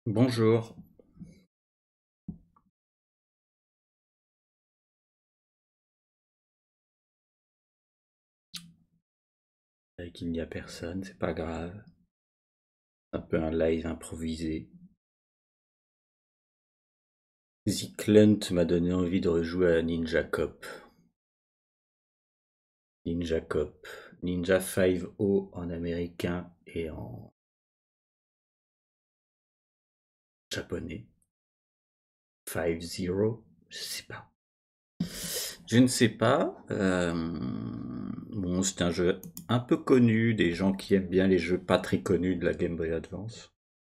Bonjour. Qu'il n'y a personne, c'est pas grave. Un peu un live improvisé. Ziklunt m'a donné envie de rejouer à Ninja Cop. Ninja Cop. Ninja 5-0 en américain et en japonais. 5-0, je sais pas. Je ne sais pas. Bon, c'est un jeu un peu connu des gens qui aiment bien les jeux pas très connus de la Game Boy Advance.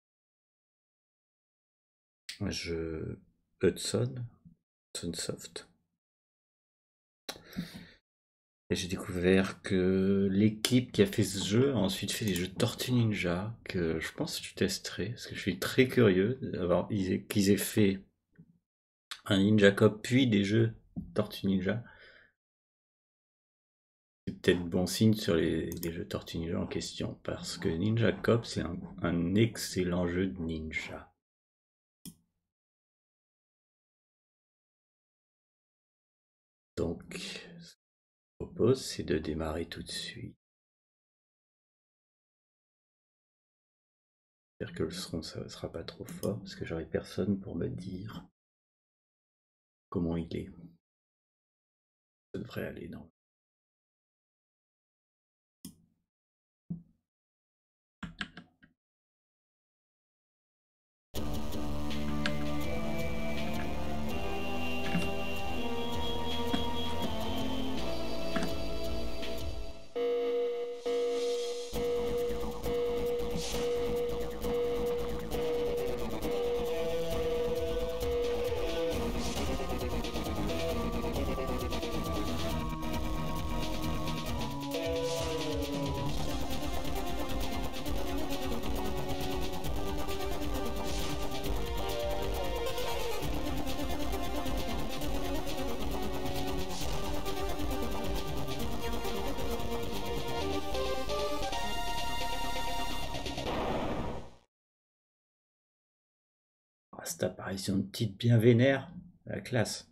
Un jeu Hudson Soft. Et j'ai découvert que l'équipe qui a fait ce jeu a ensuite fait des jeux Tortue Ninja, que je pense que tu testerais, parce que je suis très curieux d'avoir qu'ils aient fait un Ninja Cop puis des jeux Tortue Ninja. C'est peut-être bon signe sur les jeux Tortue Ninja en question, parce que Ninja Cop c'est un excellent jeu de ninja. Donc, ce que je propose, c'est de démarrer tout de suite. J'espère que le son ça sera pas trop fort, parce que j'aurai personne pour me dire comment il est. Ça devrait aller, non? Ah, cette apparition de petite bien vénère, la classe.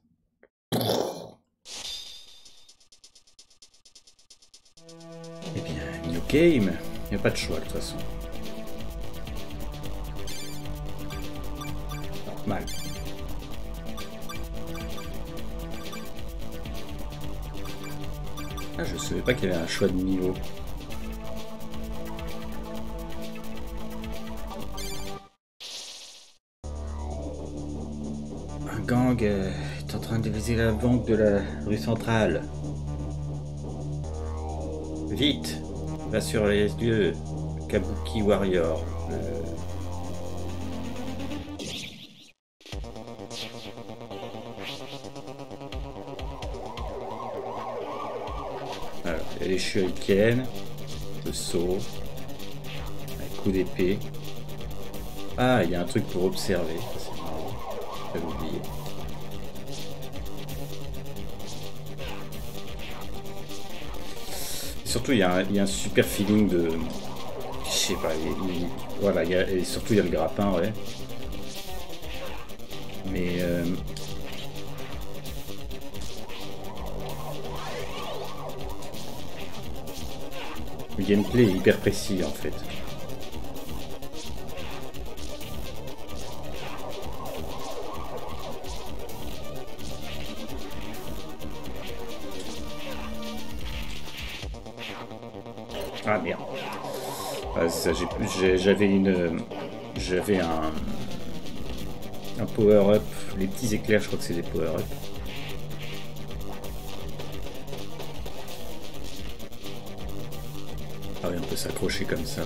Eh bien, new game, il n'y a pas de choix de toute façon. Normal. Ah, je savais pas qu'il y avait un choix de niveau. Un gang est en train de viser la banque de la rue centrale. Vite, va sur les lieux. Kabuki Warrior. Alors, il y a les shurikens, le saut, un coup d'épée. Ah, il y a un truc pour observer. C'est marrant. J'avais oublié. Et surtout, il y a un super feeling de. Je sais pas, voilà, et surtout il y a le grappin, ouais. Mais le gameplay est hyper précis en fait. Ah merde. Ah, ça, j'avais un power up. Les petits éclairs, je crois que c'est des power up. Ah oui, on peut s'accrocher comme ça.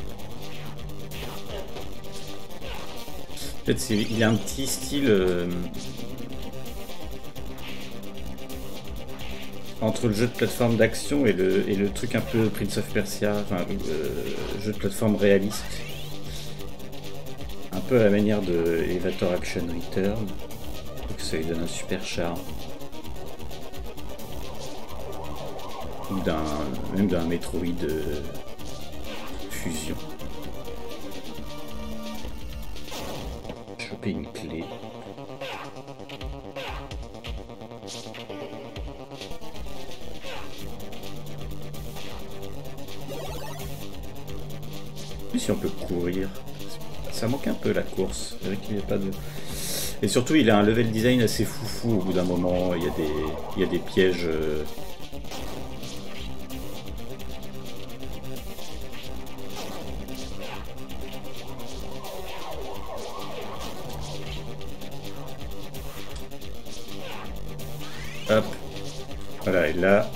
En fait, il a un petit style entre le jeu de plateforme d'action et le truc un peu Prince of Persia, enfin, jeu de plateforme réaliste. Un peu à la manière de Elevator Action Return. Donc ça lui donne un super charme. Ou même d'un Metroid Fusion. choper une clé. Si on peut courir, ça manque un peu la course. C'est vrai qu'il n'y a pas de... Et surtout, il a un level design assez foufou au bout d'un moment. Il y a des pièges. Hop. Voilà, et là,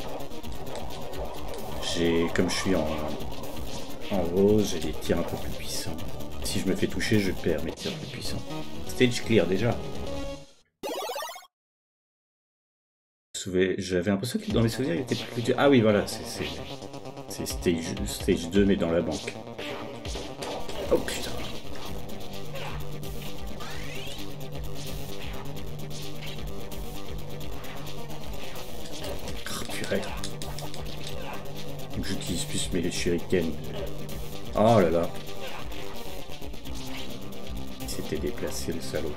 comme je suis en rose, j'ai des tirs un peu plus puissants. Si je me fais toucher, je perds mes tirs plus puissants. Stage clear déjà. J'avais l'impression que dans mes souvenirs, il était plus dur. Ah oui, voilà, c'est stage 2, mais dans la banque. Oh putain. Oh, purée. J'utilise plus mes shurikens. Oh là là. Il s'était déplacé, le salaud.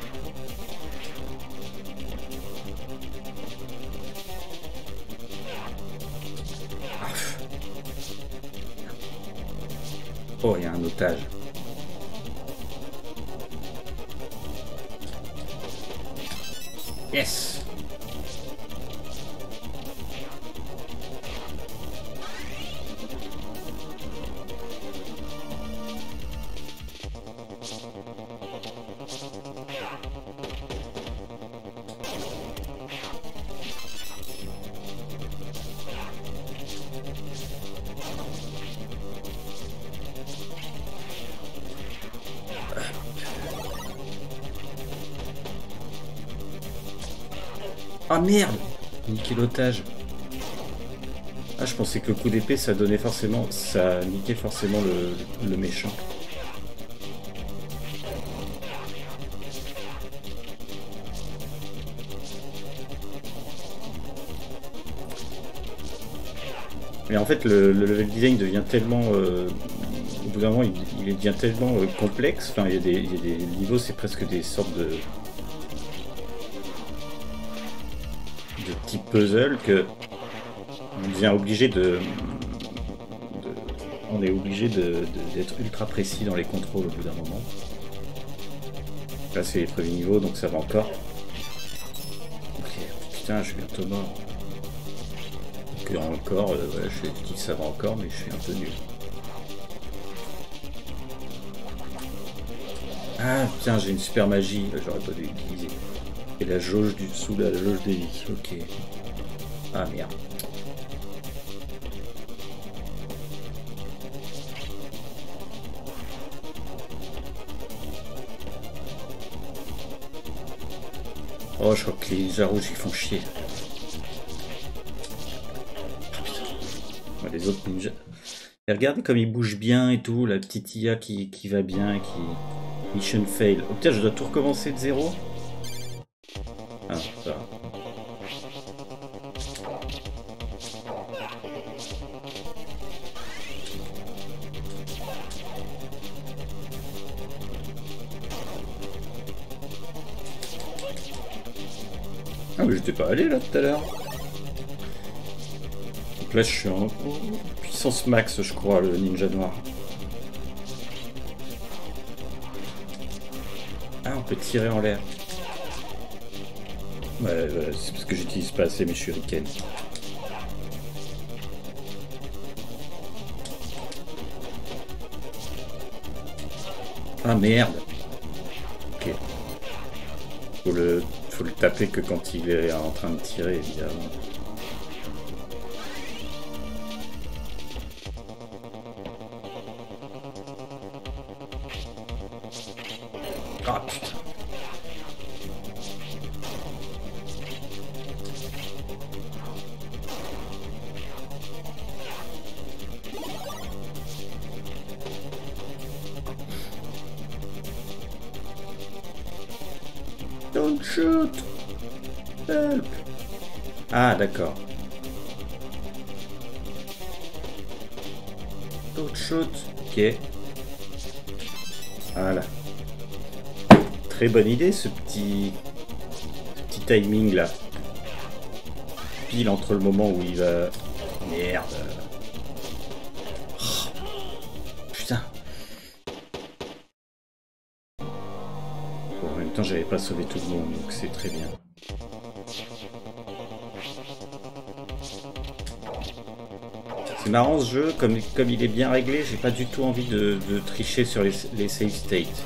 Oh, il y a un otage. Yes! Ah merde! Niquer l'otage. Ah, je pensais que le coup d'épée ça donnait forcément. Ça niquait forcément le méchant. Mais en fait, le level design devient tellement. Au bout d'un moment, il devient tellement complexe. Enfin, il y a des niveaux, c'est presque des sortes de type puzzle que on devient obligé on est obligé d'être ultra précis dans les contrôles au bout d'un moment. Là c'est les premiers niveaux donc ça va encore. Ok, putain, je suis bientôt mort. Donc encore, ouais, je dis que ça va encore mais je suis un peu nul. Ah putain, j'ai une super magie, j'aurais pas dû l'utiliser. Et la jauge sous la jauge des vies, ok. Ah merde. Oh, je crois que les ninjas rouges ils font chier. Oh, putain. Ouais, les autres ninjas. Et regardez comme ils bougent bien et tout, la petite IA qui va bien et qui... Mission fail. Oh putain, je dois tout recommencer de zéro. Ah, ça va. Ah mais j'étais pas allé là tout à l'heure. Donc là je suis en puissance max je crois, le ninja noir. Ah on peut tirer en l'air. Ouais, c'est parce que j'utilise pas assez mes shurikens. Ah merde. Ok. Faut le taper que quand il est en train de tirer, évidemment. Ah putain. Don't shoot! Help! Ah, d'accord. Don't shoot. Ok. Voilà. très bonne idée ce petit timing là. Pile entre le moment où il va... Merde. Oh, putain. Bon, en même temps, j'avais pas sauvé tout le monde, donc c'est très bien. C'est marrant ce jeu, comme il est bien réglé, j'ai pas du tout envie de tricher sur les save states.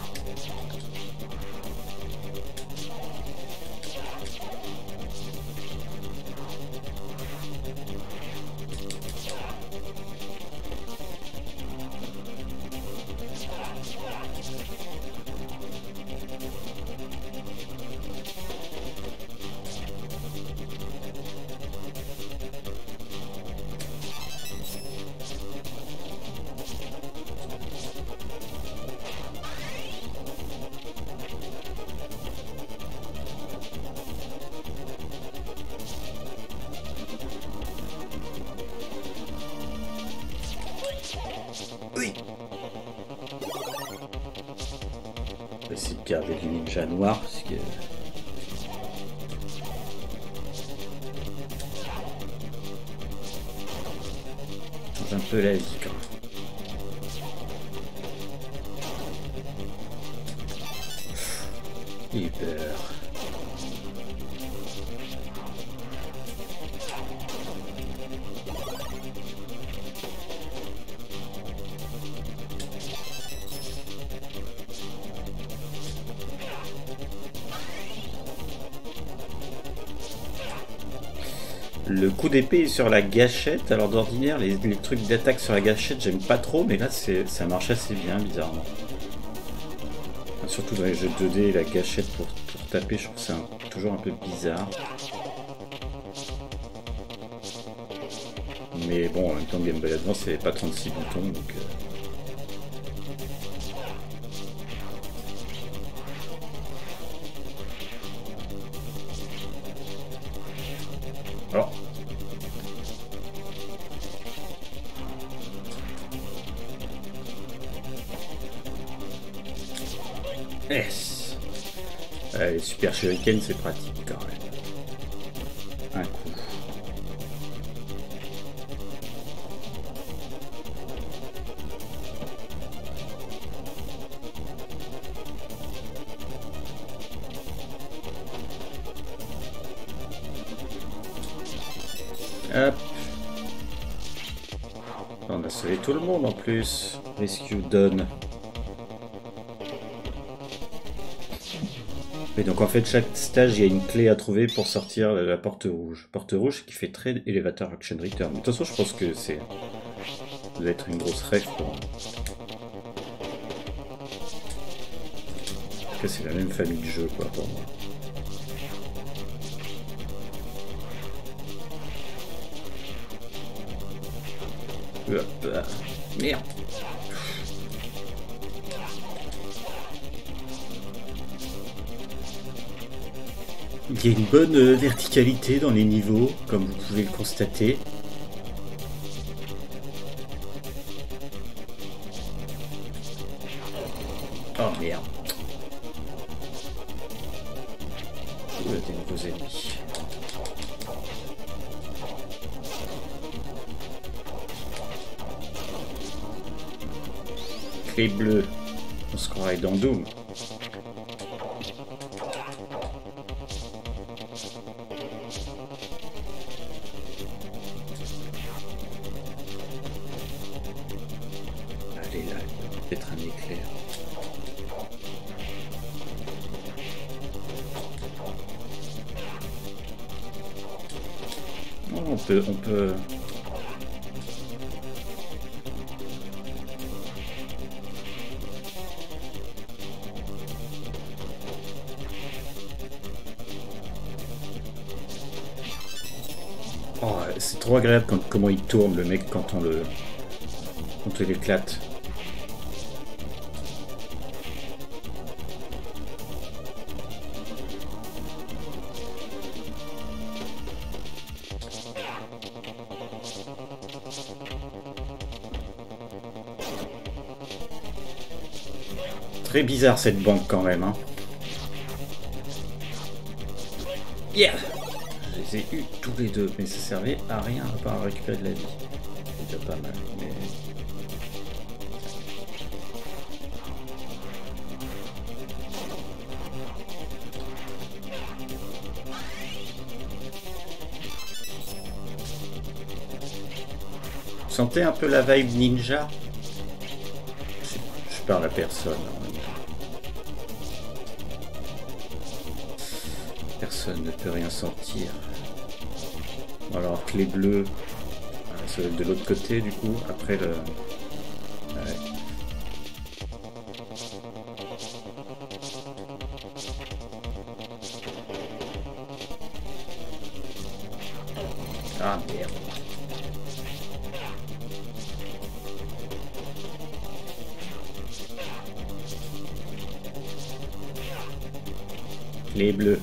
Oui. On va essayer de garder du ninja noir parce que... change un peu la vie quand même. Il peur. Le coup d'épée est sur la gâchette. Alors d'ordinaire, les trucs d'attaque sur la gâchette, j'aime pas trop, mais là ça marche assez bien, bizarrement. Surtout dans les jeux 2D, la gâchette pour taper, je trouve que c'est toujours un peu bizarre. Mais bon, en même temps, Game Boy Advance, il n'y avait pas 36 boutons, donc... Alors... Yes. Les super shuriken, c'est pratique quand même. Un coup. Hop. On a sauvé tout le monde en plus. Rescue done. Et donc en fait chaque stage il y a une clé à trouver pour sortir la porte rouge. Porte rouge qui fait très Elevator Action Return. De toute façon je pense que c'est... Ça doit être une grosse ref pour... En tout cas c'est la même famille de jeux quoi pour moi. Hop, merde. Il y a une bonne verticalité dans les niveaux, comme vous pouvez le constater. Oh merde. Des nouveaux ennemis. Clé bleue. On se croirait dans Doom. Allez là, peut-être un éclair. Oh, on peut... Oh, c'est trop agréable comment il tourne le mec quand on l'éclate. Très bizarre cette banque quand même, hein. Yeah! Je les ai eus tous les deux, mais ça servait à rien à part récupérer de la vie. C'est déjà pas mal, mais... Vous sentez un peu la vibe ninja? Je parle à personne. Hein. Personne ne peut rien sentir. Alors que les bleus, ça va être de l'autre côté du coup, après le... Ouais. Ah merde. Les bleus.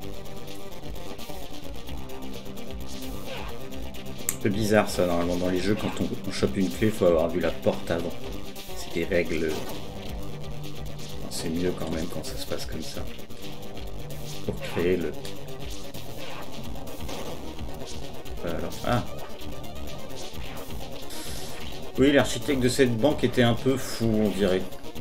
C'est bizarre ça normalement dans les jeux, quand on chope une clé, il faut avoir vu la porte avant. C'est des règles. C'est mieux quand même quand ça se passe comme ça. Pour créer le... Alors, ah. Oui, l'architecte de cette banque était un peu fou, on dirait.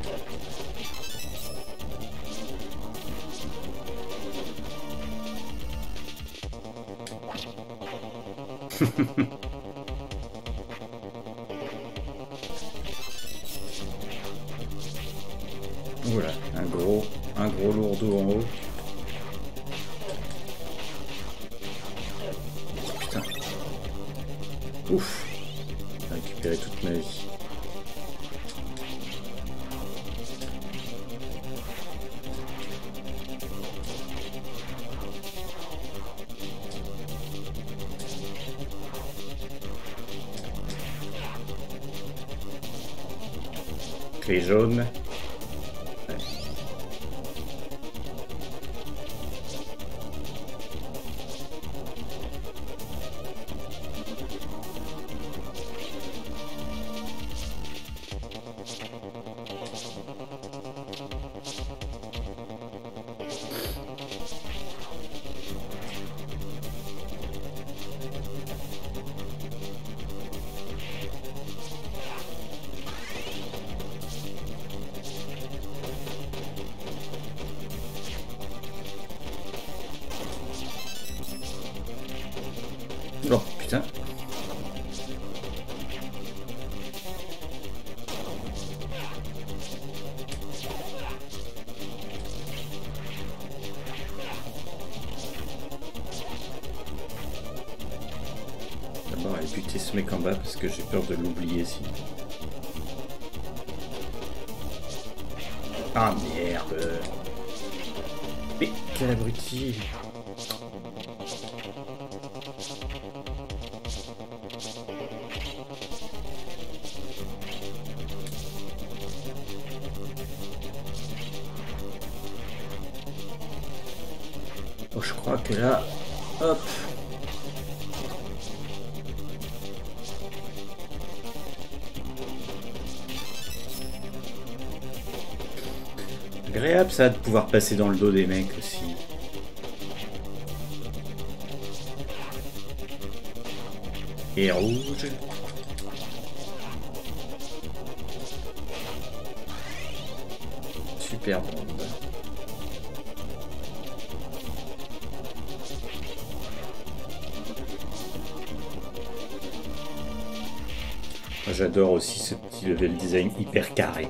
Voilà, un gros lourdeau en haut. Putain. Ouf. J'ai récupéré toute ma vie. Clé jaune. Ouais. Oh putain. D'abord aller buter ce mec en bas parce que j'ai peur de l'oublier sinon. Ah merde. Mais quel abruti. Oh, je crois que là, hop. Agréable ça de pouvoir passer dans le dos des mecs aussi. Et rouge. Super bombe. J'adore aussi ce petit level design hyper carré.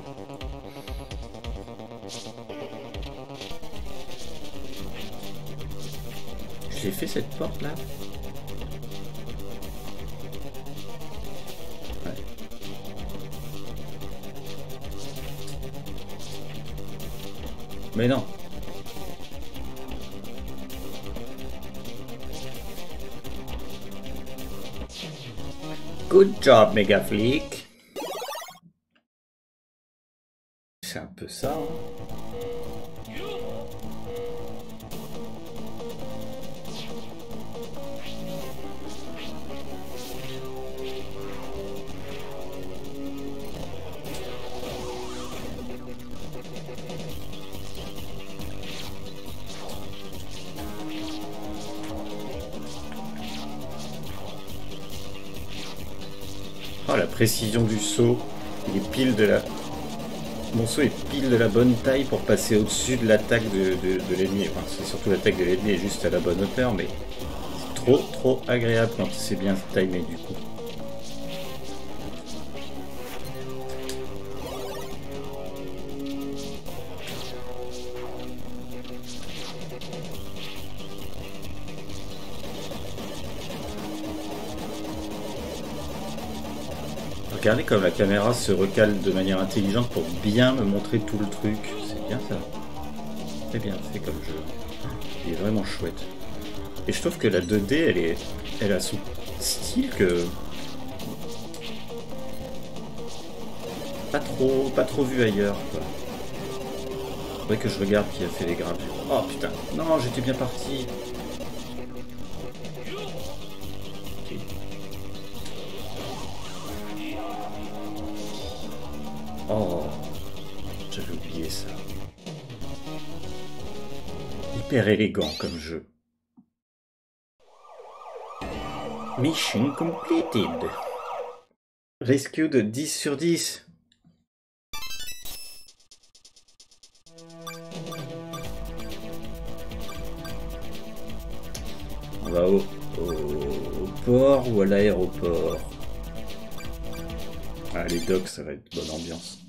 J'ai fait cette porte là. Ouais. Mais non. Good job, Mega Flick. C'est un peu ça. Hein. Oh, la précision du saut. Il est pile de la... Mon saut est pile de la bonne taille pour passer au-dessus de l'attaque de l'ennemi. Enfin, c'est surtout l'attaque de l'ennemi est juste à la bonne hauteur, mais c'est trop agréable quand c'est bien timé du coup. Regardez comme la caméra se recale de manière intelligente pour bien me montrer tout le truc. C'est bien ça. C'est bien fait comme jeu. Il est vraiment chouette. Et je trouve que la 2D, elle a son style que... Pas trop vu ailleurs, quoi. Faudrait que je regarde qui a fait les gravures. Oh putain, non, j'étais bien parti. Okay. Oh, j'avais oublié ça. Hyper élégant comme jeu. Mission completed. Rescue de 10 sur 10. On va au port ou à l'aéroport? Ah, les docks, ça va être bonne ambiance.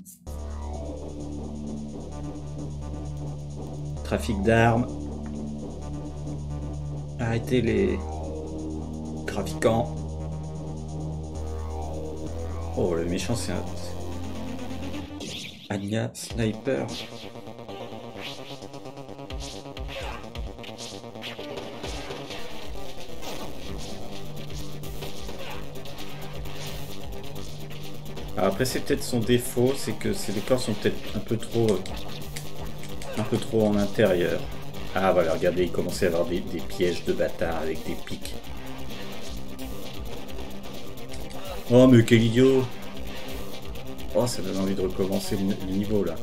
Trafic d'armes. Arrêtez les trafiquants. Oh, le méchant, c'est un... Anya Sniper. Alors après, c'est peut-être son défaut, c'est que ces décors sont peut-être un peu trop en intérieur. Ah voilà, regardez, il commençait à avoir des pièges de bâtards avec des pics. Oh mais quel idiot! Oh, ça donne envie de recommencer le niveau là.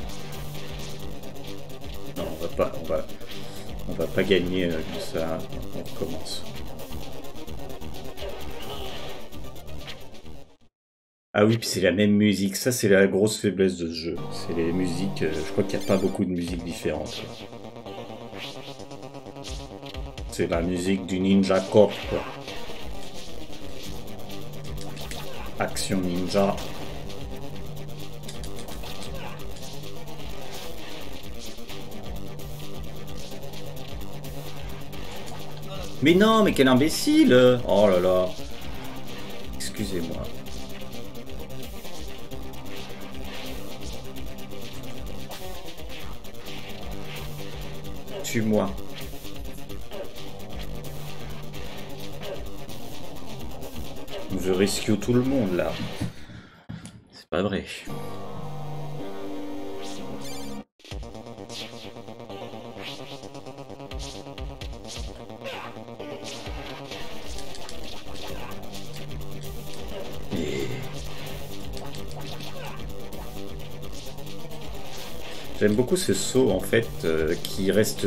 Non, on va pas gagner comme ça. On recommence. Ah oui, puis c'est la même musique. Ça, c'est la grosse faiblesse de ce jeu. C'est les musiques. Je crois qu'il n'y a pas beaucoup de musiques différentes. C'est la musique du Ninja Corp. Action Ninja. Mais non, mais quel imbécile! Oh là là. Excusez-moi. Tue-moi. Je rescue tout le monde là. C'est pas vrai. J'aime beaucoup ce saut en fait qui reste...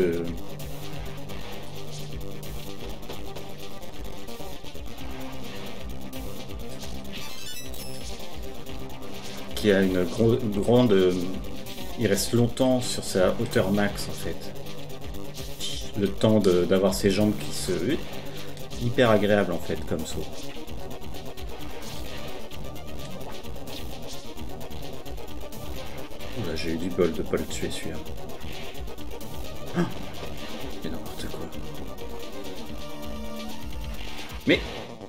qui a une grande... il reste longtemps sur sa hauteur max en fait. Le temps d'avoir ses jambes qui se... hyper agréable en fait comme saut. Oula, j'ai eu du bol de pas le tuer celui-là. Oh, mais n'importe quoi. Mais...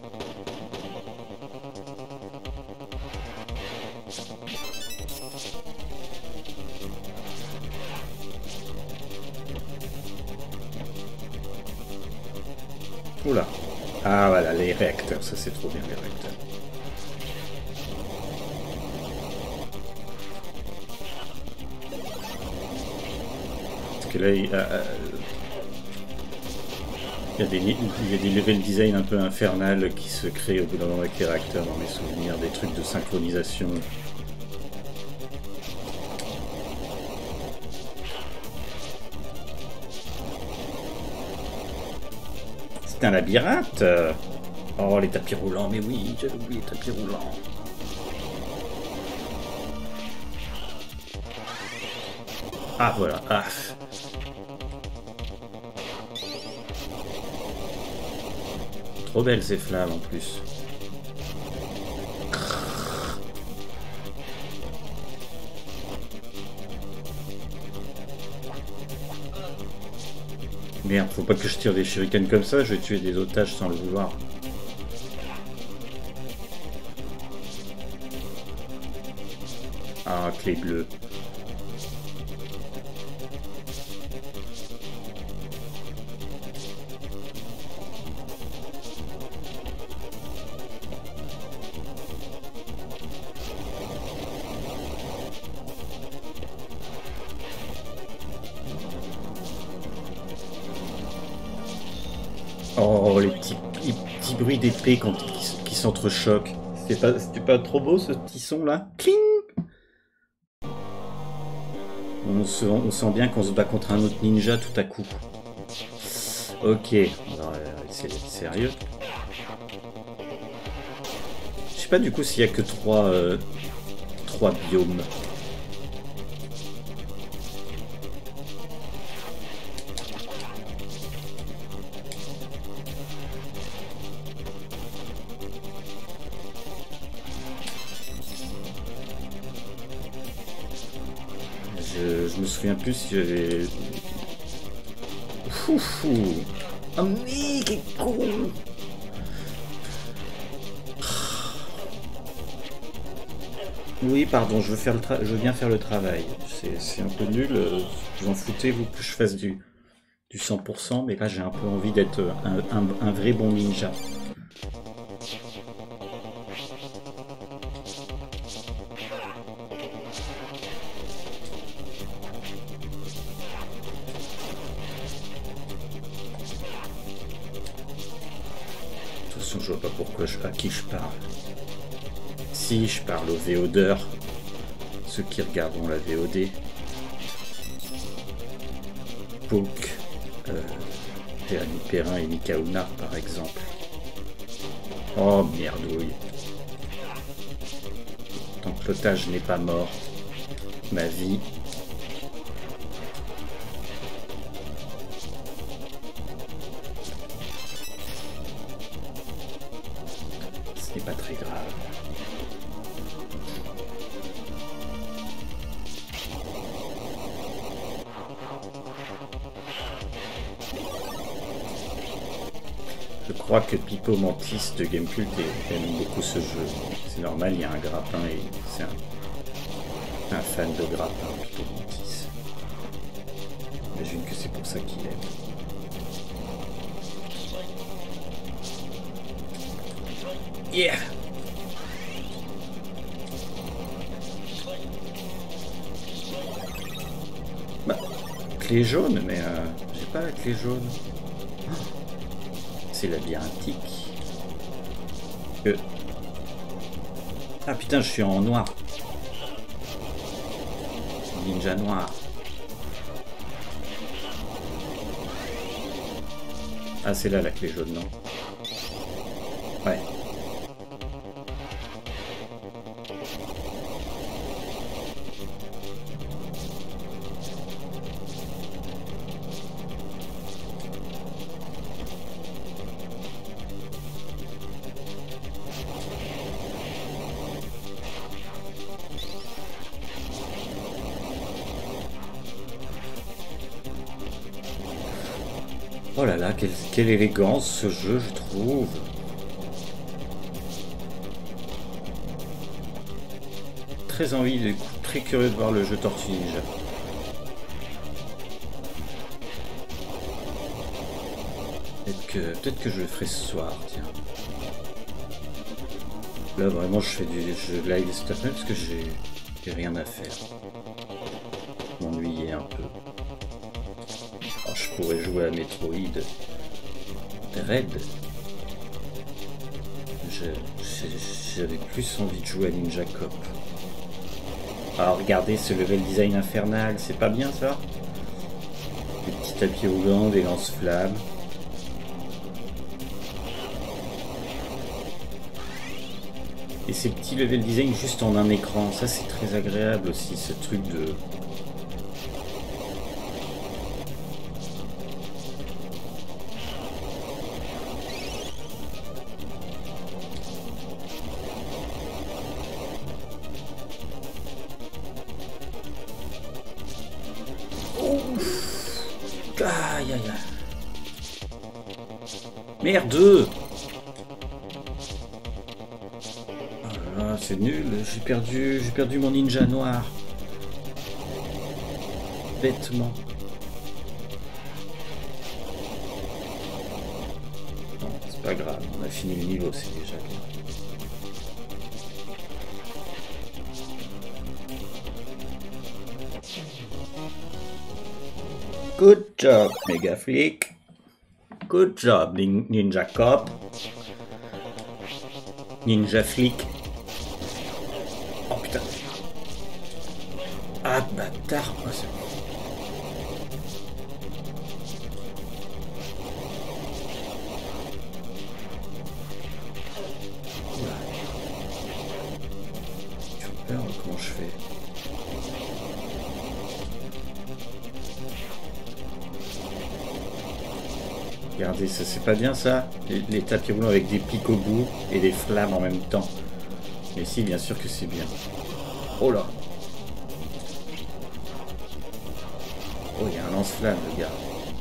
Oula. Ah voilà, les réacteurs, ça c'est trop bien les réacteurs. Parce que là, il y a des level design un peu infernal qui se créent au bout d'un moment avec les réacteurs dans mes souvenirs, des trucs de synchronisation. C'est un labyrinthe. Oh, les tapis roulants, mais oui, j'avais oublié les tapis roulants. Ah, voilà. Ah. Trop belles ces flammes en plus. Merde, faut pas que je tire des shurikens comme ça, je vais tuer des otages sans le vouloir. Ah, clé bleue. Oh, les petits bruits d'épée qui s'entrechoquent. C'était pas trop beau ce petit son là? Cling! On sent bien qu'on se bat contre un autre ninja tout à coup. Ok, on va essayer d'être sérieux. Je sais pas du coup s'il y a que trois biomes. Je me souviens plus si j'avais... Foufou. Oh mais quel con! Oui, pardon, je veux bien faire le travail. C'est un peu nul. Vous en foutez, vous, que je fasse du 100%, mais là j'ai un peu envie d'être un vrai bon ninja. De toute façon, je vois pas pourquoi à qui je parle. Si, je parle aux VODeurs, ceux qui regarderont la VOD. Poke, Jérémy Perrin et Mika Ounar par exemple. Oh merdouille. Tant que l'otage n'est pas mort, ma vie. Ce n'est pas très grave. Je crois que Pipo Mantis de Gamecult aime beaucoup ce jeu. C'est normal, il y a un grappin et c'est un fan de grappin, Pipo Mantis. J'imagine que c'est pour ça qu'il aime. Yeah! Bah, clé jaune, mais j'ai pas la clé jaune. C'est labyrinthique. Ah putain, je suis en noir. Ninja noir. Ah, c'est là la clé jaune, non? Ouais. Oh là là, quelle élégance ce jeu, je trouve. Très très curieux de voir le jeu Tortue Ninja. Peut-être que je le ferai ce soir, tiens. Là vraiment je live cette semaine parce que j'ai rien à faire. M'ennuyer un peu. Alors, je pourrais jouer à Metroid Dread. J'avais plus envie de jouer à Ninja Cop. Alors regardez ce level design infernal, c'est pas bien ça? Des petits tapis roulants, des lance-flammes. Et ces petits level design juste en un écran, ça c'est très agréable aussi, ce truc de... Aïe aïe aïe. Merde! Oh là là, c'est nul, j'ai perdu mon ninja noir. Bêtement. Non, c'est pas grave, on a fini le niveau, c'est déjà bien. Good job, Mega Flick. Good job, Ninja Cop. Ninja Flick. Oh putain. Ah bâtard. Oh, c'est... Tu as peur, comment je fais? Regardez, ça c'est pas bien ça, les tapis roulants avec des pics au bout et des flammes en même temps. Mais si, bien sûr que c'est bien. Oh là! Oh, il y a un lance-flamme, le gars.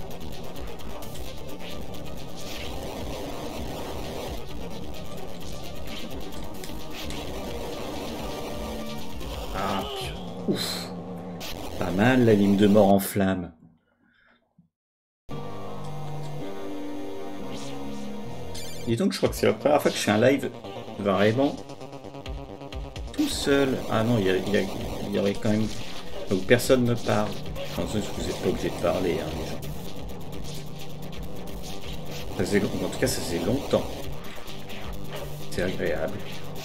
Ah, ouf! Pas mal la lime de mort en flamme. Dis donc, je crois que c'est la première fois que je fais un live vraiment tout seul. Ah non, il y aurait quand même... Donc personne ne parle. Enfin, vous n'êtes pas obligé de parler, hein, les gens. Ça faisait... En tout cas, ça faisait longtemps. C'est agréable.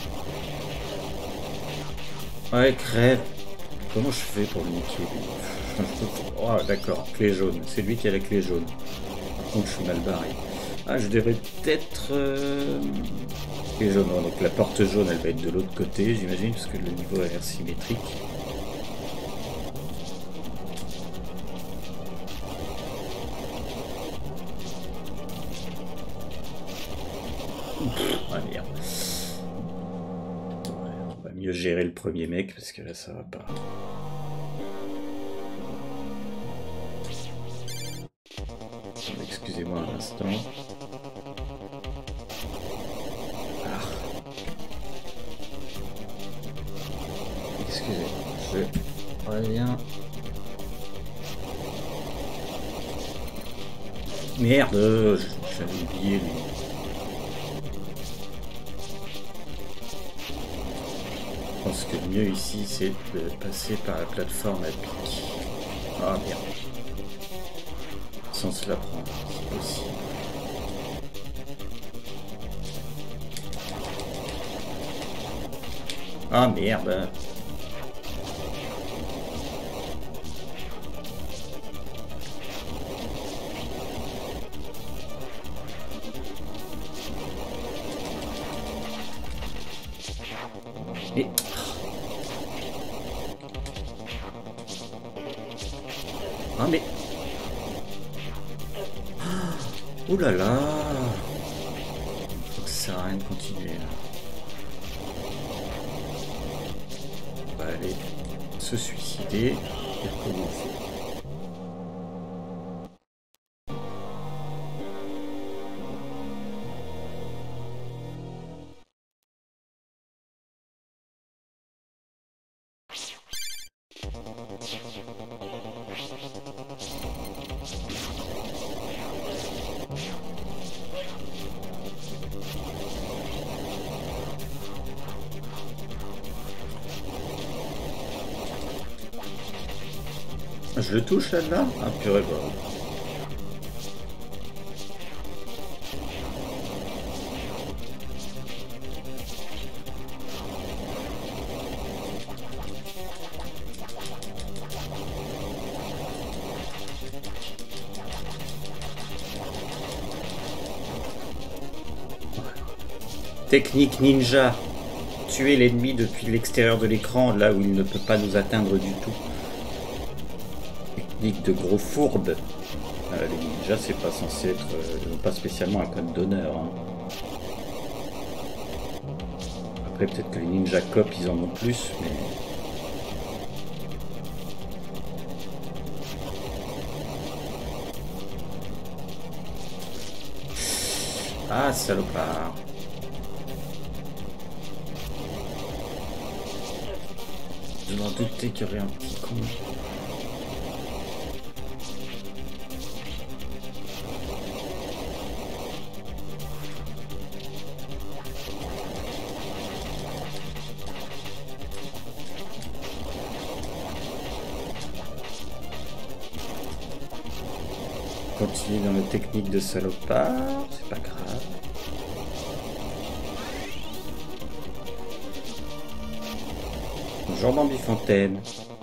Ouais, crève. Comment je fais pour le niquer? Oh, d'accord, clé jaune. C'est lui qui a la clé jaune. Par contre, je suis mal barré. Ah, je devrais peut-être... Clé jaune, non, donc la porte jaune, elle va être de l'autre côté, j'imagine, parce que le niveau a l'air symétrique. Ah merde. Ouais, on va mieux gérer le premier mec, parce que là, ça va pas. Excusez-moi un instant. Ah. Excusez-moi, je reviens. Merde, j'avais oublié lui. Je pense que le mieux ici, c'est de passer par la plateforme à pic. Ah merde. Sans se la prendre, c'est possible. Ah merde. Et... Ah mais... Oh là là! Ça sert à rien de continuer là. On va aller se suicider et recommencer. Je le touche là-dedans? Ah purée, bah. Technique ninja. tuer l'ennemi depuis l'extérieur de l'écran, là où il ne peut pas nous atteindre du tout. Technique de gros fourbe. Les ninjas, c'est pas censé être pas spécialement un code d'honneur. Hein. Après, peut-être que les ninja cop, ils en ont plus, mais... Ah, salopard. Je m'en doutais qu'il y aurait un petit con. Continuer dans la technique de salopard, c'est pas grave. Jean Bambi-Fontaine.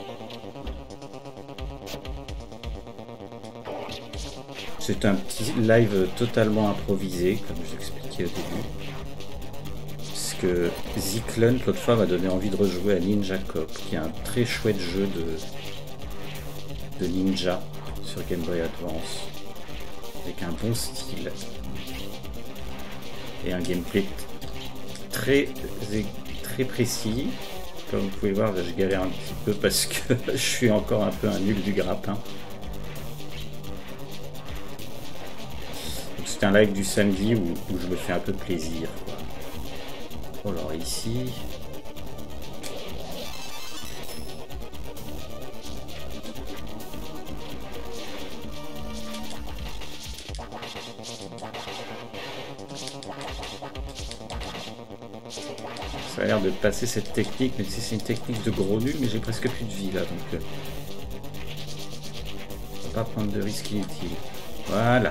C'est un petit live totalement improvisé, comme je l'expliquais au début. Parce que Zyklon, l'autre fois, m'a donné envie de rejouer à Ninja Cop, qui est un très chouette jeu de ninja sur Game Boy Advance. Avec un bon style. Et un gameplay très précis. Comme vous pouvez voir, je galère un petit peu parce que je suis encore un peu un nul du grappin. C'est un live du samedi où je me fais un peu plaisir. Quoi. Alors ici... Ça a l'air de passer cette technique, mais c'est une technique de gros nul, mais j'ai presque plus de vie là, donc faut pas prendre de risques inutiles. Voilà.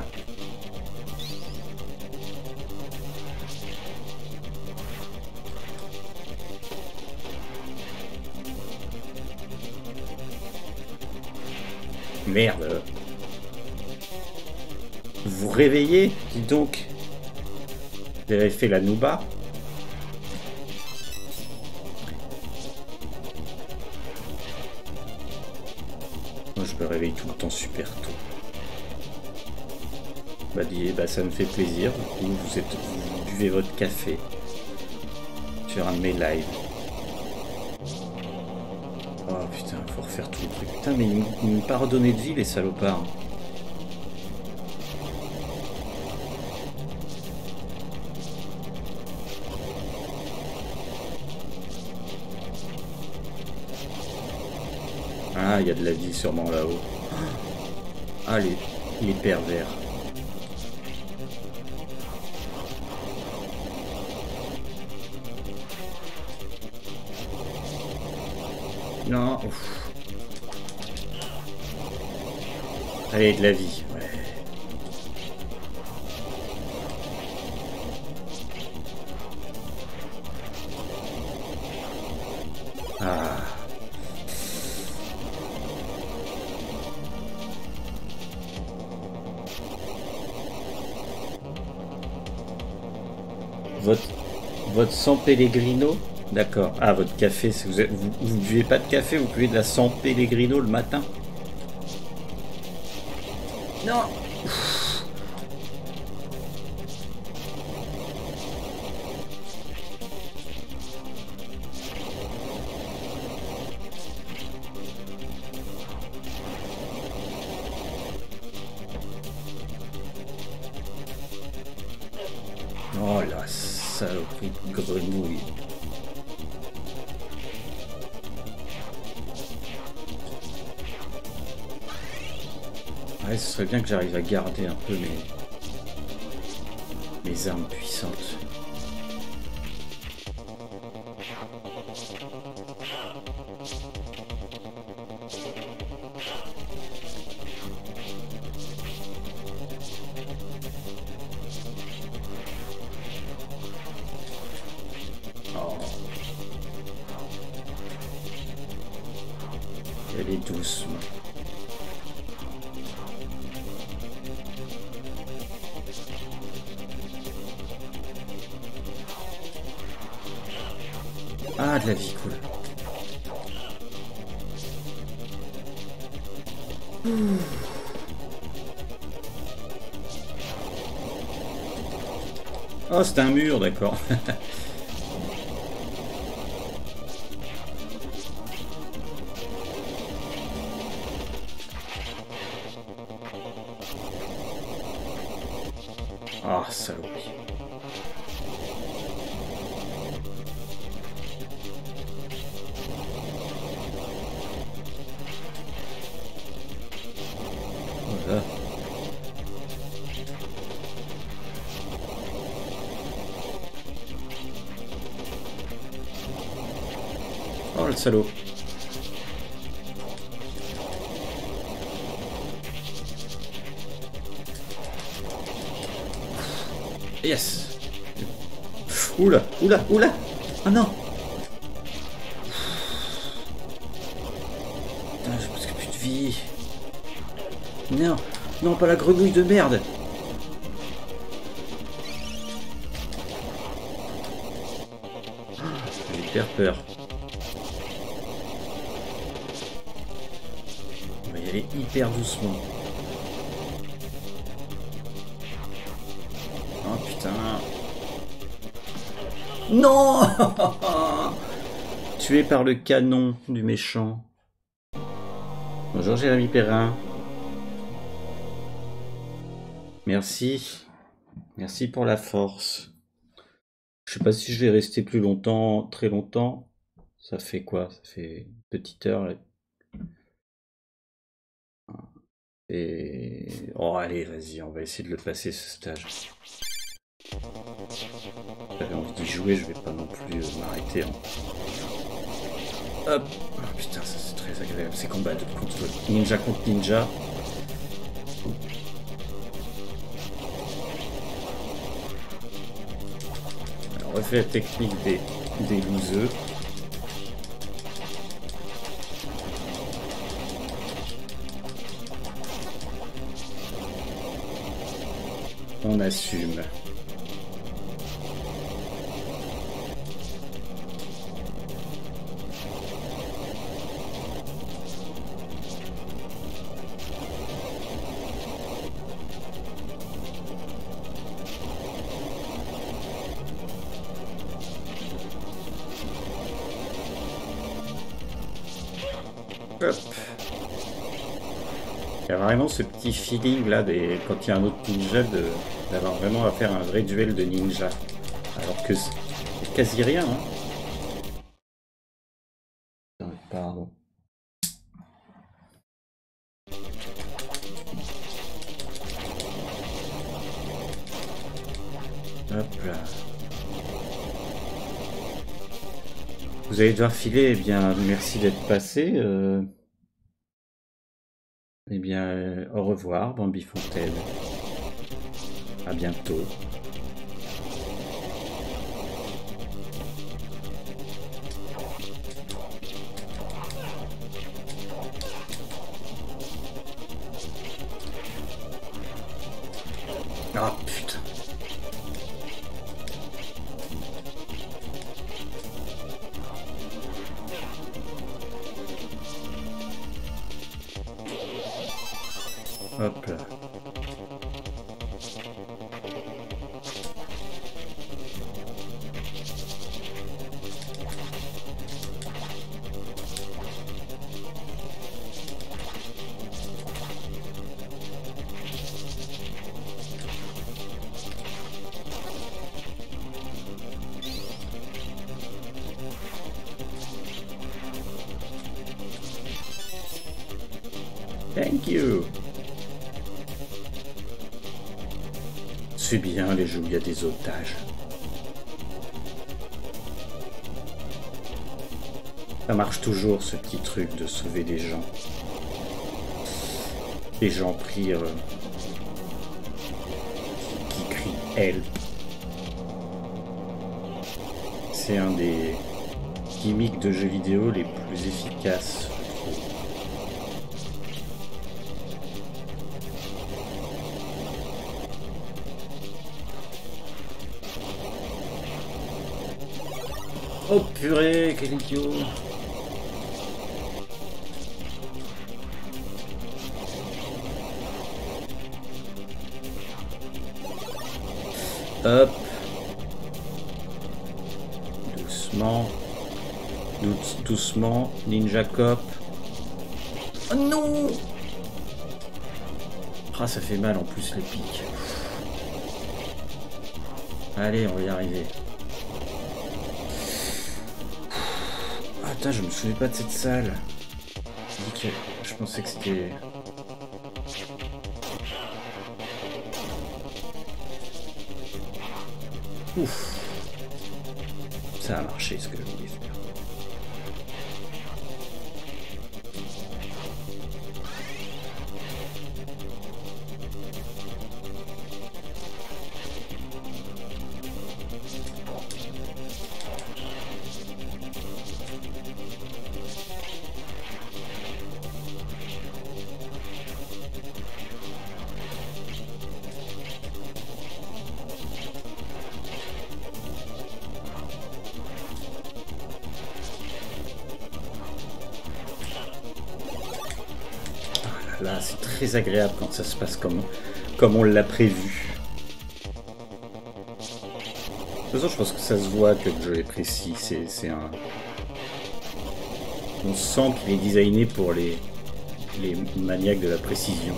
Merde. Vous réveillez, dis donc. Vous avez fait la nouba. Je me réveille tout le temps super tôt. Bah, ça me fait plaisir. Du coup, vous buvez votre café sur un de mes lives. Oh putain, faut refaire tout le truc. Putain, mais ils m'ont pas redonné de vie, les salopards. Ah, il y a de la vie sûrement là-haut. Ah, les pervers. Non. Ouf. Allez, de la vie. Ouais. Ah. Votre San Pellegrino, d'accord. Ah, votre café, vous buvez pas de café, vous buvez de la San Pellegrino le matin. Non. Oh la saloperie de grenouille. Ouais, ce serait bien que j'arrive à garder un peu mes armes puissantes. Elle est douce. Ah, de la vie, cool. Oh, c'était un mur, d'accord. Ah, saloperie. Voilà. Oh, le salaud. Yes. Oula, oula, oula. Ah non. Putain, j'ai presque plus de vie. Non, non, pas la grenouille de merde. J'ai hyper peur. On va y aller hyper doucement. Oh putain. Non. Tué par le canon du méchant. Bonjour Jérémy Perrin. Merci. Merci pour la force. Je sais pas si je vais rester plus longtemps, très longtemps. Ça fait quoi? Ça fait une petite heure. Là. Et... Oh allez, vas-y, on va essayer de le passer ce stage. J'avais envie d'y jouer, je vais pas non plus m'arrêter. Hein. Hop. Oh, putain, ça c'est très agréable. Ces combats de contre ninja contre ninja. Alors, on refait la technique des louseux. On assume. Hop. Il y a vraiment ce petit feeling là quand il y a un autre ninja d'avoir vraiment à faire un vrai duel de ninja. Alors que c'est quasi rien. Hein. Pardon. Hop là. Vous allez devoir filer, eh bien merci d'être passé. Eh bien, au revoir, Bambi Fontaine. À bientôt. Ah putain. Hop là. Thank you. C'est bien les jeux où il y a des otages. Ça marche toujours ce petit truc de sauver des gens. Les gens pris qui crient help. C'est un des gimmicks de jeux vidéo les plus efficaces. Oh purée, quel idiot! Hop. Doucement. Doucement. Ninja Cop. Oh non! Ah, ça fait mal en plus les pics. Allez, on va y arriver. Ah, attends, je me souviens pas de cette salle. Je pensais que c'était... Ouf. Ça a marché ce que je voulais faire. Là, c'est très agréable quand ça se passe comme on l'a prévu. De toute façon, je pense que ça se voit que le jeu est précis. C'est un... On sent qu'il est designé pour les maniaques de la précision.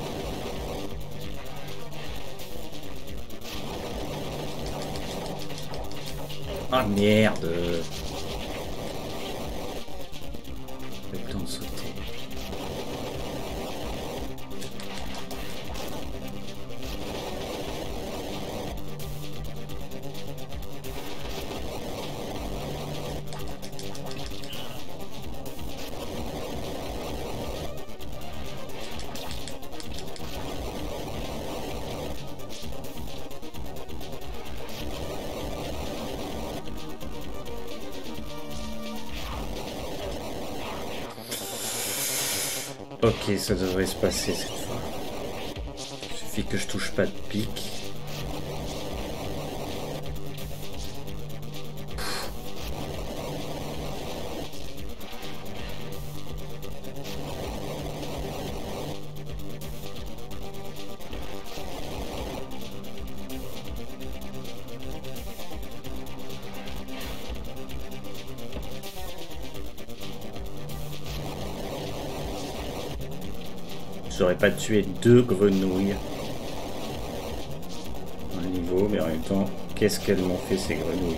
Ah merde! Le temps de sauter. Ok, ça devrait se passer cette fois. Il suffit que je touche pas de pic. J'aurais pas tué 2 grenouilles dans le niveau, mais en même temps, qu'est-ce qu'elles m'ont fait ces grenouilles?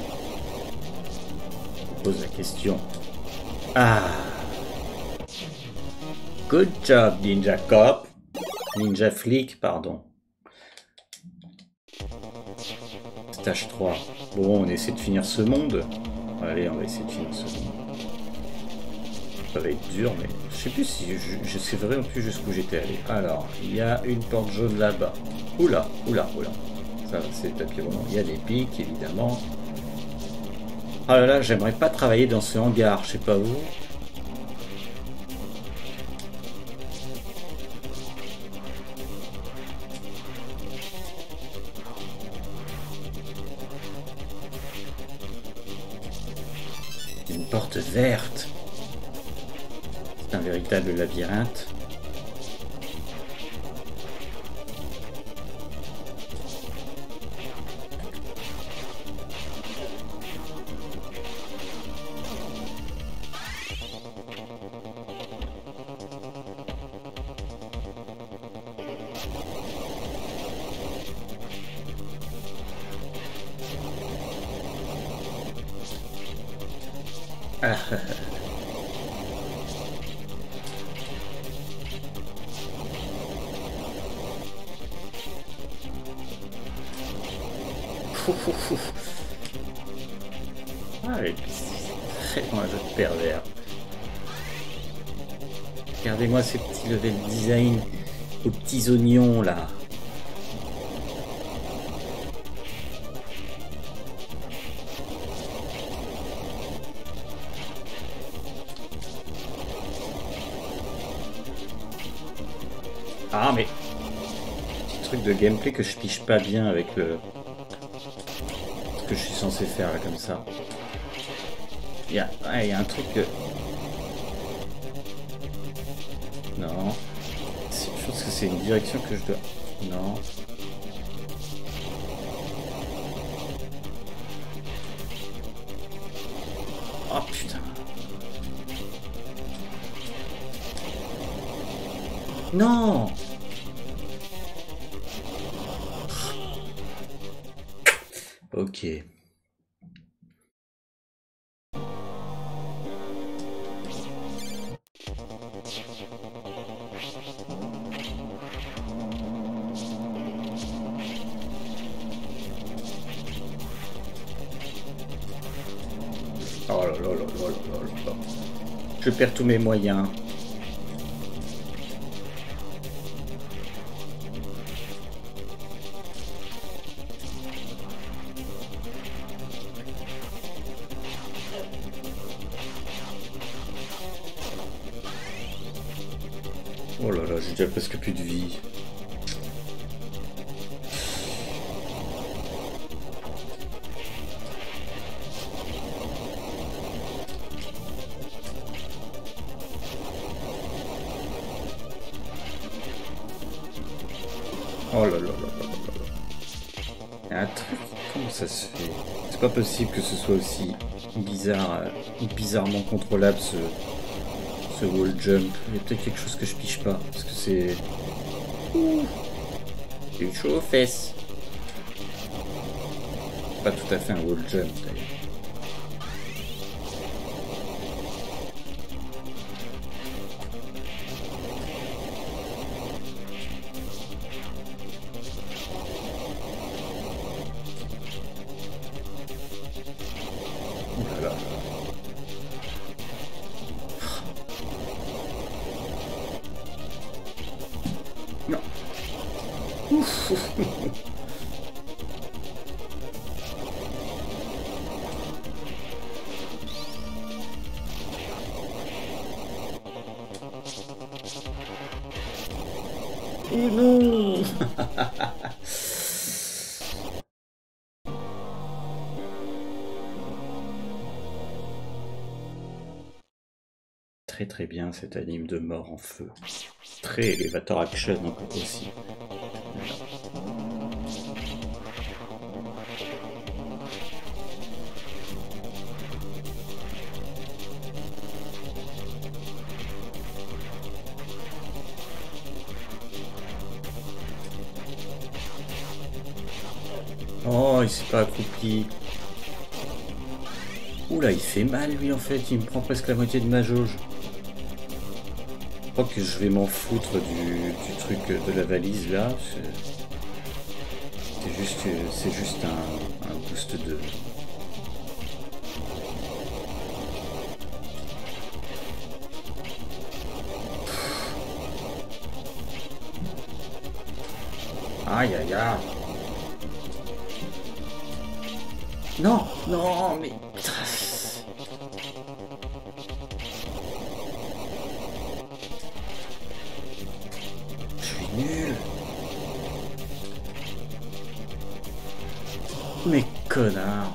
Je pose la question. Ah! Good job, Ninja Cop. Ninja Flick, pardon. Stage 3. Bon, on essaie de finir ce monde. Allez, on va essayer de finir ce monde. Ça va être dur, mais je sais plus si je sais vraiment plus jusqu'où j'étais allé. Alors, il y a une porte jaune là-bas. Oula, oula, oula. Ça, c'est le tapis roulant. Il y a des pics, évidemment. Ah là là, j'aimerais pas travailler dans ce hangar, je sais pas où. Une porte verte. C'est un véritable labyrinthe. Ah. Ah, c'est vraiment un jeu de pervers. Regardez-moi ces petits level design aux petits oignons là. Ah mais petit truc de gameplay que je piche pas bien avec le ce que je suis censé faire là comme ça. Ouais, y a un truc que... Non. Je pense que c'est une direction que je dois... Non. Oh putain. Non. Ok. Oh là là là là là là là. Je perds tous mes moyens. Oh là là, j'ai déjà presque plus de vie. Oh là là là là là là. Il y a un truc, comment ça se fait? C'est pas possible que ce soit aussi bizarre, bizarrement contrôlable ce wall jump. Il y a peut-être quelque chose que je piche pas, parce que c'est... J'ai eu chaud aux fesses. Pas tout à fait un wall jump d'ailleurs. Oh là là. Non. Ouf. Oh non. Très très bien cet anime de mort en feu. Très elevator action aussi. Oh, il s'est pas accroupi. Oula, il fait mal lui en fait, il me prend presque la moitié de ma jauge. Je crois que je vais m'en foutre du truc de la valise là. C'est juste un boost de... Aïe aïe aïe. Non, non, mais... Je suis nul. Mais connard.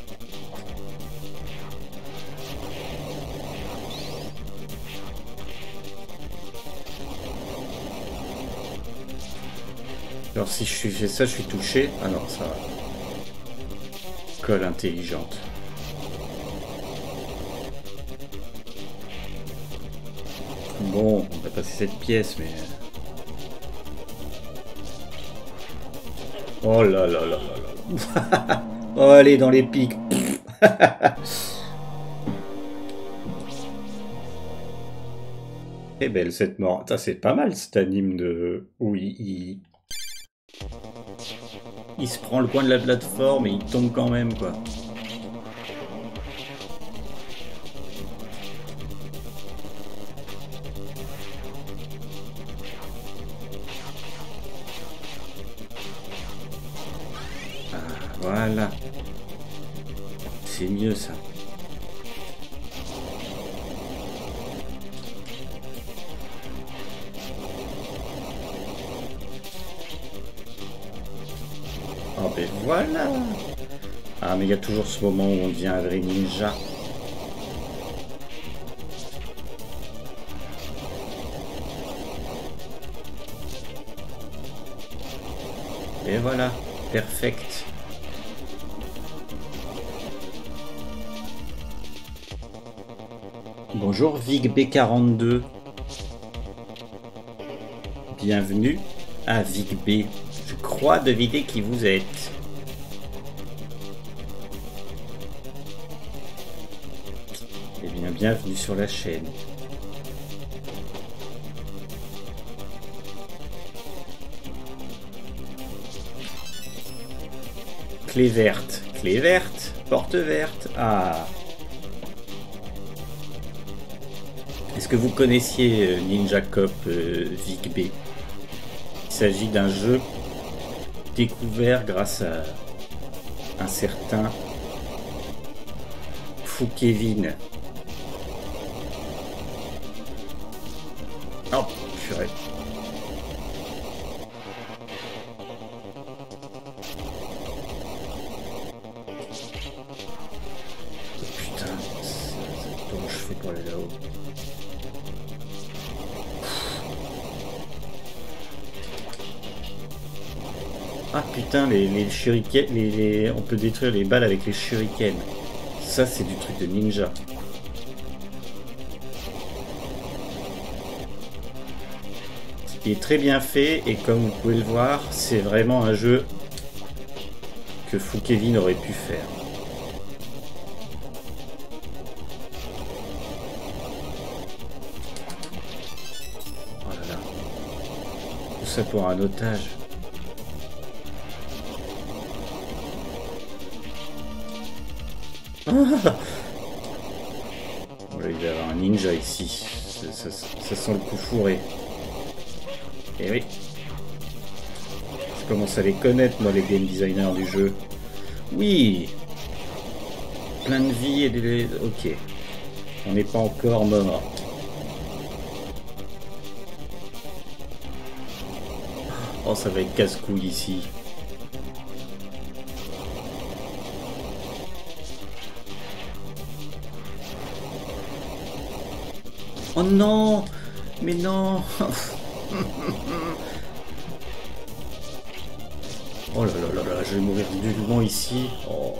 Alors si je fais ça, je suis touché. Ah non, ça va. Colle intelligente. Bon, on va passer cette pièce, mais... Oh là là là là là. Oh, allez, dans les pics. Eh belle cette mort. Ça, c'est pas mal cet anime de... où il se prend le coin de la plateforme et il tombe quand même, quoi. Ah, voilà. C'est mieux, ça. Oh ben voilà. Ah mais il y a toujours ce moment où on devient un vrai ninja. Et voilà, perfect. Bonjour Vig B42. Bienvenue à Vig B. Je crois deviner qui vous êtes. Eh bien, bienvenue sur la chaîne. Clé verte, porte verte. Ah. Est-ce que vous connaissiez Ninja Cop Vig B? Il s'agit d'un jeu découvert grâce à un certain Fou Kevin. Oh, purée. Putain, comment je fais pour aller là-haut? Ah putain, les shurikens, on peut détruire les balles avec les shurikens. Ça, c'est du truc de ninja. Ce qui est très bien fait, et comme vous pouvez le voir, c'est vraiment un jeu que Fou Kevin aurait pu faire. Oh là là. Tout ça pour un otage. Ah, il va y avoir un ninja ici. Ça sent le coup fourré. Et oui. Je commence à les connaître, moi, les game designers du jeu. Oui. Plein de vie et des... Ok. On n'est pas encore mort. Oh, ça va être casse-couille ici. Oh non! Mais non! Oh là là là là, je vais mourir nullement ici. Oh.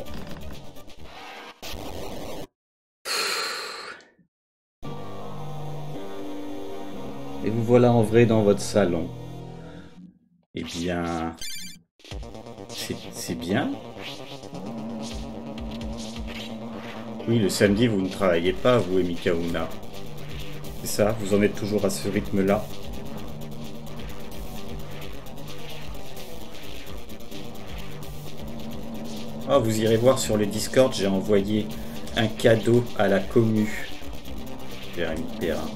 Et vous voilà en vrai dans votre salon. Eh bien... C'est bien. Oui, le samedi, vous ne travaillez pas, vous et Mikauna. C'est ça, vous en êtes toujours à ce rythme-là. Ah, vous irez voir sur le Discord, j'ai envoyé un cadeau à la commu. Jérémy Perrin.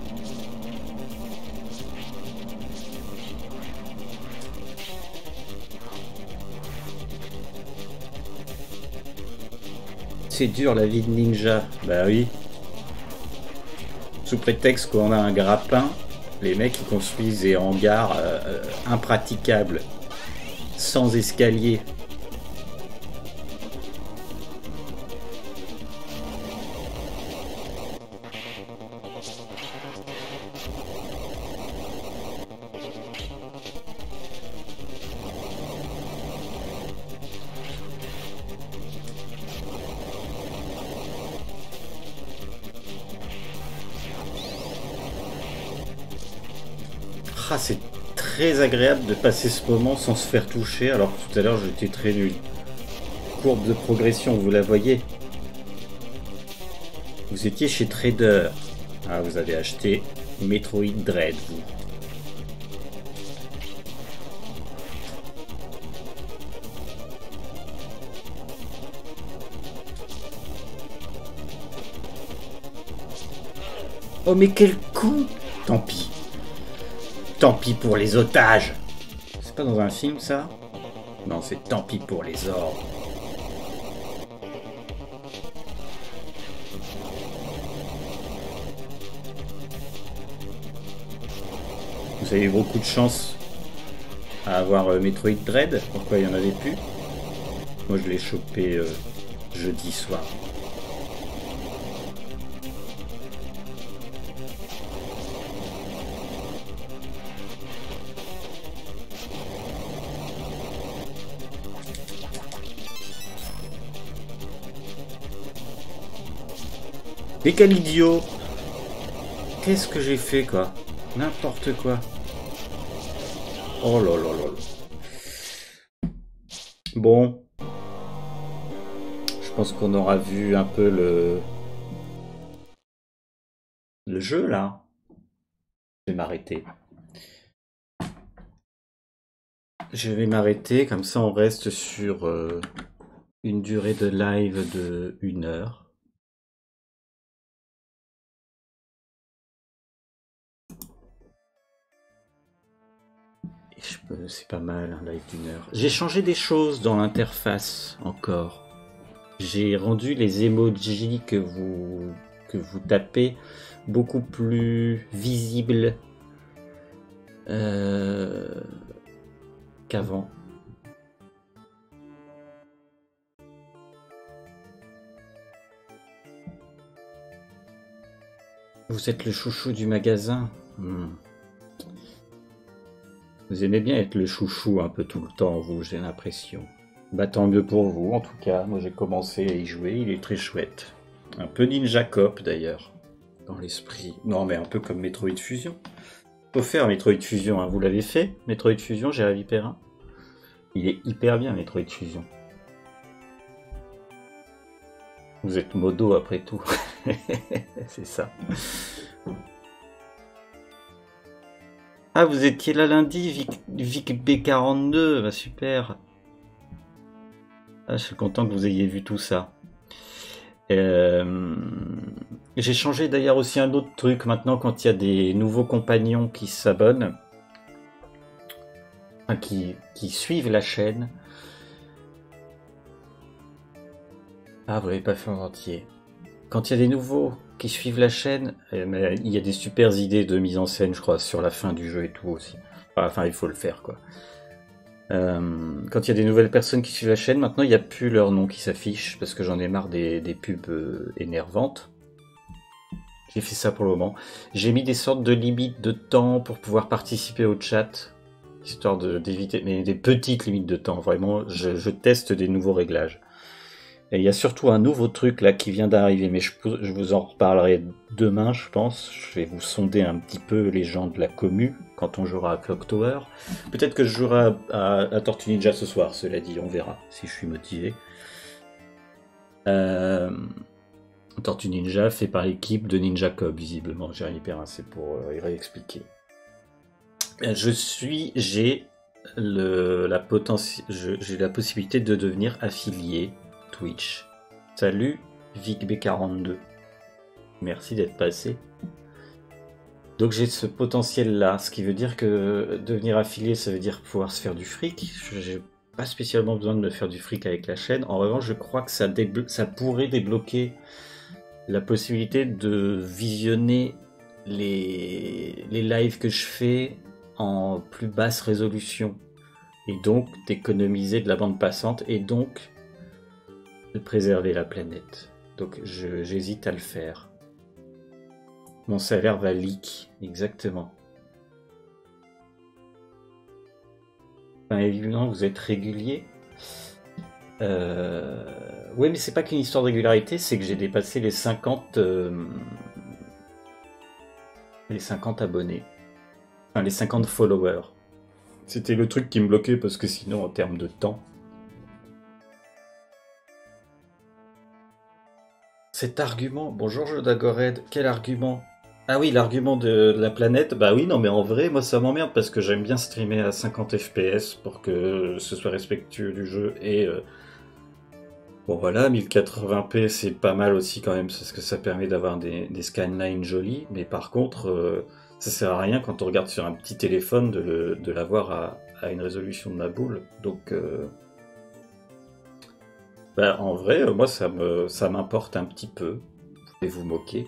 C'est dur la vie de ninja. Bah oui. Sous prétexte qu'on a un grappin, les mecs ils construisent des hangars impraticables, sans escalier. Ah, c'est très agréable de passer ce moment sans se faire toucher, alors que tout à l'heure j'étais très nul. Courbe de progression, vous la voyez? Vous étiez chez Trader. Ah, vous avez acheté Metroid Dread, vous. Oh mais quel con! Tant pis. Tant pis pour les otages. C'est pas dans un film ça? Non, c'est tant pis pour les ordres. Vous avez eu beaucoup de chance à avoir Metroid Dread. Pourquoi il n'y en avait plus? Moi je l'ai chopé jeudi soir. Mais quel idiot! Qu'est-ce que j'ai fait, quoi? N'importe quoi. Oh là là là là. Bon. Je pense qu'on aura vu un peu le jeu, là. Je vais m'arrêter. Je vais m'arrêter, comme ça on reste sur une durée de live de 1 heure. C'est pas mal un live d'1 heure. J'ai changé des choses dans l'interface encore. J'ai rendu les emojis que vous tapez beaucoup plus visibles qu'avant. Vous êtes le chouchou du magasin. Vous aimez bien être le chouchou un peu tout le temps, vous, j'ai l'impression. Bah tant mieux pour vous, en tout cas. Moi j'ai commencé à y jouer, il est très chouette. Un peu Ninja Cop d'ailleurs, dans l'esprit. Non mais un peu comme Metroid Fusion. Faut faire Metroid Fusion, hein. Vous l'avez fait, Metroid Fusion, Jérémy Perrin? Il est hyper bien, Metroid Fusion. Vous êtes modo après tout. C'est ça. Ah, vous étiez là lundi, Vic B42, bah super. Ah, je suis content que vous ayez vu tout ça. J'ai changé d'ailleurs aussi un autre truc maintenant quand il y a des nouveaux compagnons qui s'abonnent, enfin, qui suivent la chaîne. Ah, vous l'avez pas fait en entier. Quand il y a des nouveaux qui suivent la chaîne, il y a des super idées de mise en scène, je crois, sur la fin du jeu et tout aussi. Enfin, il faut le faire, quoi. Quand il y a des nouvelles personnes qui suivent la chaîne, maintenant il n'y a plus leur nom qui s'affiche, parce que j'en ai marre des pubs énervantes. J'ai fait ça pour le moment. J'ai mis des sortes de limites de temps pour pouvoir participer au chat, histoire d'éviter, mais des petites limites de temps, vraiment, je teste des nouveaux réglages. Et il y a surtout un nouveau truc là qui vient d'arriver, mais je vous en reparlerai demain, je pense. Je vais vous sonder un petit peu les gens de la commu quand on jouera à Clock Tower. Peut-être que je jouerai à Tortue Ninja ce soir, cela dit, on verra si je suis motivé. Tortue Ninja fait par l'équipe de Ninja Cop, visiblement. Jérémy Perrin, c'est pour réexpliquer. J'ai la possibilité de devenir affilié Twitch. Salut VicB42. Merci d'être passé. Donc j'ai ce potentiel là, ce qui veut dire que devenir affilié, ça veut dire pouvoir se faire du fric. J'ai pas spécialement besoin de me faire du fric avec la chaîne. En revanche, je crois que ça pourrait débloquer la possibilité de visionner les lives que je fais en plus basse résolution et donc d'économiser de la bande passante et donc de préserver la planète. Donc j'hésite à le faire. Mon salaire va leak, exactement. Enfin, évidemment, vous êtes régulier. Oui, mais c'est pas qu'une histoire de régularité, c'est que j'ai dépassé les 50 abonnés. Enfin, les 50 followers. C'était le truc qui me bloquait parce que sinon, en termes de temps. Cet argument, bonjour Jodagored, quel argument? Ah oui, l'argument de la planète, bah oui, non mais en vrai, moi ça m'emmerde parce que j'aime bien streamer à 50 FPS pour que ce soit respectueux du jeu et... Bon voilà, 1080p c'est pas mal aussi quand même parce que ça permet d'avoir des scanlines jolies, mais par contre, ça sert à rien quand on regarde sur un petit téléphone de l'avoir à une résolution de ma boule, donc... Bah, en vrai, moi, ça m'importe un petit peu. Vous pouvez vous moquer.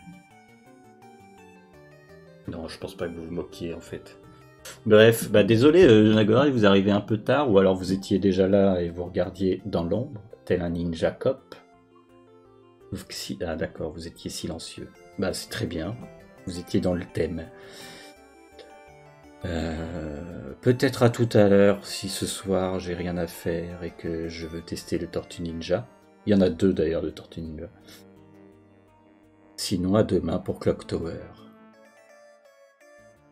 Non, je pense pas que vous vous moquiez, en fait. Bref, bah désolé, Nagora, vous arrivez un peu tard, ou alors vous étiez déjà là et vous regardiez dans l'ombre, tel un ninja cop. Ah d'accord, vous étiez silencieux. Bah c'est très bien, vous étiez dans le thème. Peut-être à tout à l'heure, si ce soir j'ai rien à faire et que je veux tester le Tortue Ninja. Il y en a 2 d'ailleurs de Tortue Ninja. Sinon, à demain pour Clock Tower.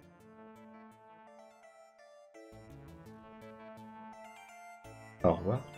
Au revoir.